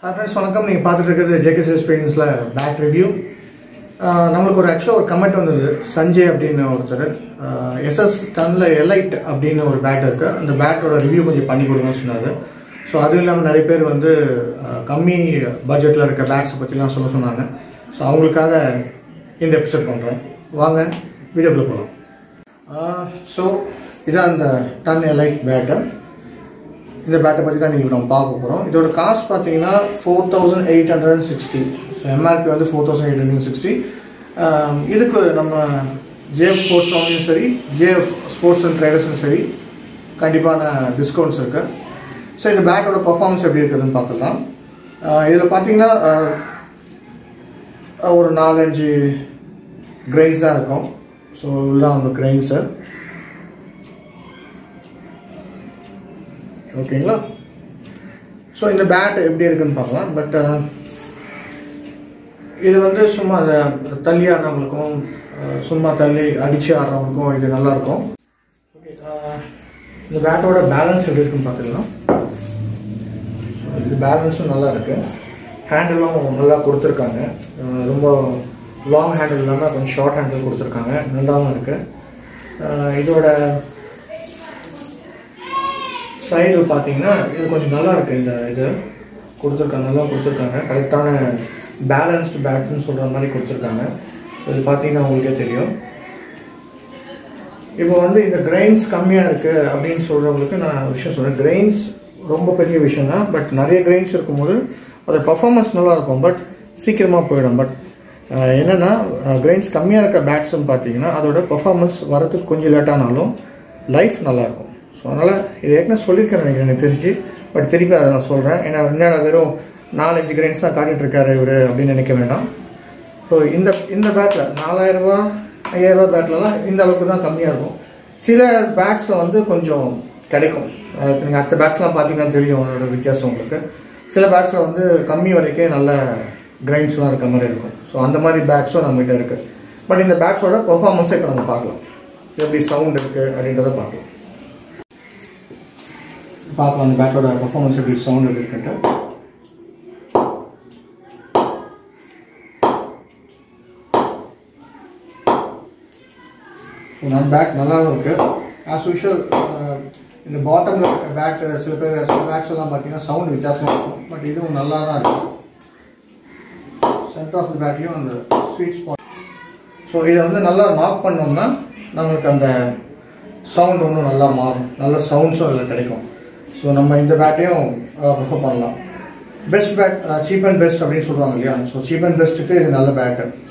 Friends, வணக்கம். நீங்க பார்த்துட்டு இருக்கிறது ஜேகேஎஸ் எக்ஸ்பீரியன்ஸ்ல பேட் ரிவ்யூ. நம்மளுக்கு ஒரு ஆக்சுவலாக ஒரு கமெண்ட் வந்தது. சஞ்சய் அப்படின்னு ஒருத்தர் எஸ்எஸ் டன்ல எலைட் அப்படின்னு ஒரு பேட் இருக்குது, அந்த பேட்டோட ரிவ்யூ கொஞ்சம் பண்ணி கொடுங்கன்னு சொன்னார். ஸோ அதுவும் இல்லாமல் நிறைய பேர் வந்து கம்மி பட்ஜெட்டில் இருக்க பேட்ஸை பற்றிலாம் சொன்னாங்க. ஸோ அவங்களுக்காக இந்த எபிசோட் பண்ணுறேன். வாங்க வீடியோக்குள்ளே போகலாம். ஸோ இதான் அந்த டன் எலைட் பேட்டை. இந்த பேட்டை பற்றி தான் நீங்கள் நம்ம பார்க்க போகிறோம். இதோட காஸ்ட் பார்த்தீங்கன்னா 4860. ஸோ எம்ஆர்பி வந்து 4860. இதுக்கு நம்ம ஜேஎஃப் ஸ்போர்ட்ஸ் ஆன்லையும் சரி, ஜேஎஃப் ஸ்போர்ட்ஸ் அண்ட் ட்ரேடர்ஸும் சரி கண்டிப்பான டிஸ்கவுண்ட்ஸ் இருக்குது. ஸோ இந்த பேட்டோட பர்ஃபார்மன்ஸ் எப்படி இருக்குதுன்னு பார்க்கலாம். இதில் பார்த்தீங்கன்னா ஒரு 4-5 கிரெயின்ஸ் தான் இருக்கும். ஸோ இதுதான் அந்த கிரெயின்ஸு. ஓகேங்களா? ஸோ இந்த பேட் எப்படி இருக்குன்னு பார்க்கலாம். பட் இது வந்து சும்மா அதை தள்ளி ஆடுறவங்களுக்கும் சும்மா தள்ளி அடித்து ஆடுறவங்களுக்கும் இது நல்லாயிருக்கும். ஓகே, இந்த பேட்டோட பேலன்ஸ் எப்படி இருக்குன்னு பார்த்துக்கலாம். இது பேலன்ஸும் நல்லா இருக்குது. ஹேண்டிலும் நல்லா கொடுத்துருக்காங்க. ரொம்ப லாங் ஹேண்டில் இல்லாமல் கொஞ்சம் ஷார்ட் ஹேண்டில் கொடுத்துருக்காங்க. நல்லாவும் இருக்குது. இதோட சைடு பார்த்தீங்கன்னா இது கொஞ்சம் நல்லா இருக்குது. இந்த இது கொடுத்துருக்காங்க, நல்லா கொடுத்துருக்காங்க. கரெக்டான பேலன்ஸ்டு பேட்ஸ்ன்னு சொல்கிற மாதிரி கொடுத்துருக்காங்க. இது பார்த்தீங்கன்னா உங்களுக்கே தெரியும். இப்போ வந்து இந்த கிரெயின்ஸ் கம்மியாக இருக்குது அப்படின்னு சொல்கிறவங்களுக்கு நான் விஷயம் சொல்கிறேன். கிரெயின்ஸ் ரொம்ப பெரிய விஷயம் தான். பட் நிறைய கிரெயின்ஸ் இருக்கும்போது அதோட பர்ஃபார்மன்ஸ் நல்லாயிருக்கும், பட் சீக்கிரமாக போயிடும். பட் என்னென்னா கிரெயின்ஸ் கம்மியாக இருக்க பேட்ஸ்ன்னு பார்த்தீங்கன்னா அதோட பர்ஃபார்மன்ஸ் வரதுக்கு கொஞ்சம் லேட்டானாலும் லைஃப் நல்லாயிருக்கும். ஸோ அதனால் இது ஏற்கனவே சொல்லியிருக்கேன் நினைக்கிறேன் எனக்கு தெரிஞ்சு. பட் திருப்பி அதை நான் சொல்கிறேன். ஏன்னா என்னடா வெறும் 4-5 கிரெயின்ஸ் தான் காட்டிகிட்ருக்காரு இவர் அப்படின்னு நினைக்க வேண்டாம். ஸோ இந்த பேட்டில் 4000 ரூபா 5000 ரூபா பேட்லலாம் இந்த அளவுக்கு தான் கம்மியாக இருக்கும். சில பேட்ஸில் வந்து கொஞ்சம் கிடைக்கும். நீங்கள் அடுத்த பேட்ஸ்லாம் பார்த்தீங்கன்னா தெரியும் அதோட வித்தியாசம் உங்களுக்கு. சில பேட்ஸில் வந்து கம்மி விலைக்கே நல்ல கிரைன்ஸ்லாம் இருக்க மாதிரி இருக்கும். ஸோ அந்த மாதிரி பேட்ஸும் நம்மகிட்ட இருக்குது. பட் இந்த பேட்ஸோட பெர்ஃபார்மன்ஸை இப்போ நம்ம பார்க்கலாம். எப்படி சவுண்ட் இருக்குது அப்படின்றத பார்க்கலாம். அந்த பேட்டோட பெர்ஃபார்மன்ஸ் எப்படி சவுண்ட் எப்படி இருக்குன்ட்டு. பேட் நல்லாவும் இருக்குது. ஆஸ் யூஷுவல் இந்த பாட்டமில் இருக்க பேட்டு சில பேட்ஸ் எல்லாம் பார்த்தீங்கன்னா சவுண்ட் வித்தியாசமாக இருக்கும். பட் இதுவும் நல்லா தான் இருக்கும். சென்டர் ஆஃப் தி பேட்லேயும் அந்த ஸ்வீட் ஸ்பாட். ஸோ இதை வந்து நல்லா நாக் பண்ணோம்னா நம்மளுக்கு அந்த சவுண்ட் ஒன்றும் நல்லா மாறும். நல்ல சவுண்ட்ஸும் அதில் கிடைக்கும். ஸோ நம்ம இந்த பேட்டையும் ப்ரிஃபர் பண்ணலாம். Best pad, cheap and best அப்படின்னு சொல்லுவாங்க இல்லையா? ஸோ சீப் அண்ட் பெஸ்ட்டுக்கு இது நல்ல பேட்டு.